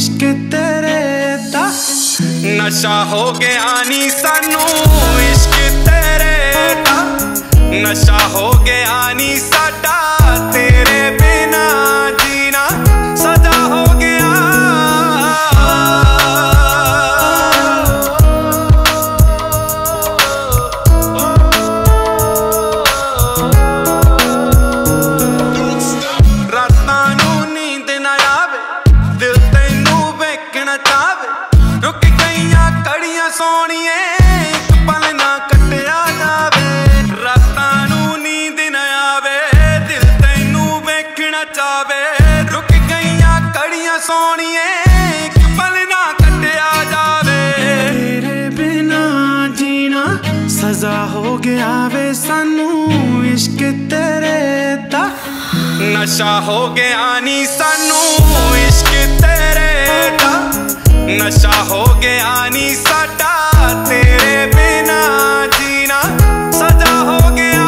इश्क तेरे दा नशा हो गया नी सानू इश्क तेरे दा नशा हो गया नी साडा तेरे बिना जीना सजा हो गया। रातां नूं नींद ना आवे दिल तैनू वेखना चावे रुक गईयां घड़ियां सोहणिए एक पल ना कटिया जावे। रातां नूं नींद ना आवे दिल तैनू वेखना चावे रुक गईयां घड़ियां सोहणिए एक पल ना कटिया जावे। तेरे बिना जीना सजा हो गया वे सानू इश्क तेरे दा नशा हो गया नी सानू इश्क तेरे दा नशा हो गया नी साडा तेरे बिना जीना सजा हो गया।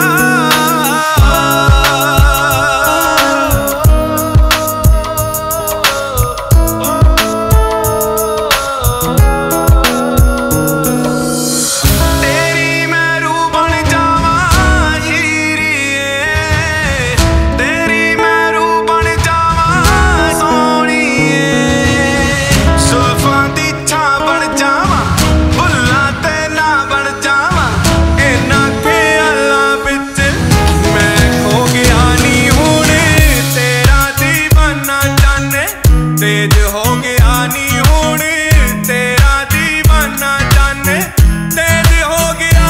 तेरी मैं रूह बन जावां हीरिए तेरी मैं रूह बन जावां सोहणीए जुल्फां दी छां बन जावां फुल्लां ते ना बन जावां इन्हां ख्यालां विच मैं खो गया नी हुण तेरा दीवाना जाने तेज हो गया नी हुण तेरा दीवाना जाने तेज हो गया।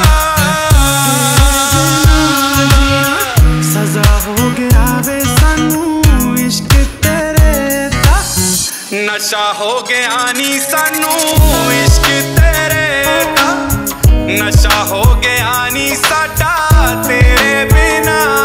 सजा हो गया वे सानू इश्क तेरे दा नशा हो गया नी सानू इश्क तेरे दा नशा हो गया नी साडा तेरे बिना